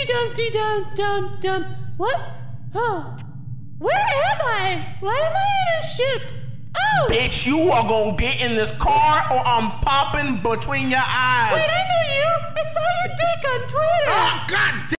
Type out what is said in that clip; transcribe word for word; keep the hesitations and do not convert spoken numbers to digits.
Humpty Dumpty Dum Dum Dum. What? Oh. Where am I? Why am I in a ship? Oh! Bitch, you are gonna get in this car or I'm popping between your eyes. Wait, I know you. I saw your dick on Twitter. Oh, God damn.